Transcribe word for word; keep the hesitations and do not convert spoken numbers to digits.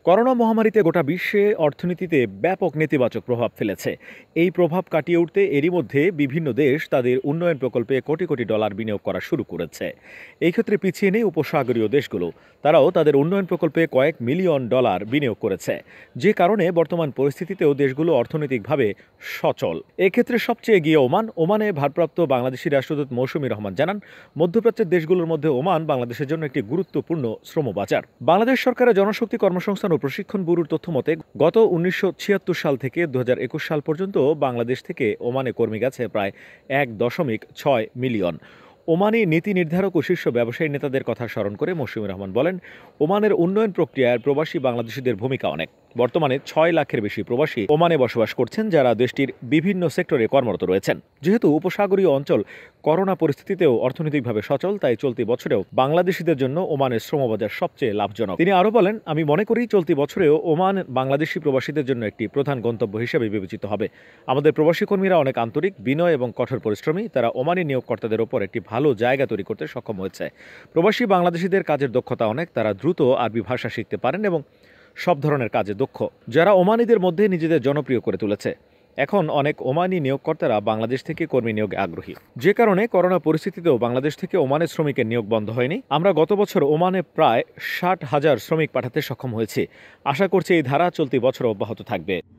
Corona মহামারীতে গোটা বিশ্বে অর্থনীতিতে ব্যাপক নেতিবাচক প্রভাব ফেলেছে। এই প্রভাব কাটিয়ে উঠতে এরই মধ্যে বিভিন্ন দেশ তাদের উন্নয়ন প্রকল্পে কোটি কোটি ডলার বিনিয়োগ করা শুরু করেছে। এই ক্ষেত্রে পিছিয়ে নেই উপসাগরীয় দেশগুলো। তারাও তাদের উন্নয়ন প্রকল্পে কয়েক মিলিয়ন ডলার বিনিয়োগ করেছে, যে কারণে বর্তমান পরিস্থিতিতেও দেশগুলো অর্থনৈতিকভাবে সচল। এক্ষেত্রে সবচেয়ে এগিয়ে ওমান। ওমানে ভারপ্রাপ্ত বাংলাদেশি রাষ্ট্রদূত মৌসুমী রহমান জানান, মধ্যপ্রাচ্যের দেশগুলোর মধ্যে ওমান বাংলাদেশের জন্য একটি গুরুত্বপূর্ণ শ্রমবাজার। বাংলাদেশ সরকারের জনশক্তি কর্মসংস্থান ও প্রশিক্ষণ ব্যুরোর তথ্য মতে গত উনিশশো ছিয়াত্তর সাল থেকে দু হাজার একুশ সাল পর্যন্ত বাংলাদেশ থেকে ওমানে কর্মী গেছে প্রায় এক দশমিক ছয় মিলিয়ন। ওমানি নীতি নির্ধারক ও শীর্ষ ব্যবসায়ী নেতাদের কথা স্মরণ করে মৌসুমী রহমান বলেন, ওমানের উন্নয়ন প্রক্রিয়ায় প্রবাসী বাংলাদেশিদের ভূমিকা অনেক। বর্তমানে ছয় লাখের বেশি প্রবাসী ওমানে বসবাস করছেন, যারা দেশটির বিভিন্ন সেক্টরে কর্মরত রয়েছেন। যেহেতু উপসাগরীয় অঞ্চল করোনা পরিস্থিতিতেও অর্থনৈতিকভাবে সচল, তাই চলতি বছরেও বাংলাদেশিদের জন্য ওমানের শ্রমবাজার সবচেয়ে লাভজনক। তিনি আরও বলেন, আমি মনে করি চলতি বছরেও ওমান বাংলাদেশি প্রবাসীদের জন্য একটি প্রধান গন্তব্য হিসেবে বিবেচিত হবে। আমাদের প্রবাসী কর্মীরা অনেক আন্তরিক, বিনয় এবং কঠোর পরিশ্রমী। তারা ওমানি নিয়োগকর্তাদের ওপর একটি ভালো জায়গা তৈরি করতে সক্ষম হয়েছে। প্রবাসী বাংলাদেশিদের কাজের দক্ষতা অনেক। তারা দ্রুত আরবি ভাষা শিখতে পারেন এবং সব ধরনের কাজে দক্ষ, যারা ওমানিদের মধ্যে নিজেদের জনপ্রিয় করে তুলেছে। এখন অনেক ওমানি নিয়োগকর্তারা বাংলাদেশ থেকে কর্মী নিয়োগে আগ্রহী, যে কারণে করোনা পরিস্থিতিতেও বাংলাদেশ থেকে ওমানের শ্রমিকের নিয়োগ বন্ধ হয়নি। আমরা গত বছর ওমানে প্রায় ষাট হাজার শ্রমিক পাঠাতে সক্ষম হয়েছি। আশা করছি এই ধারা চলতি বছর অব্যাহত থাকবে।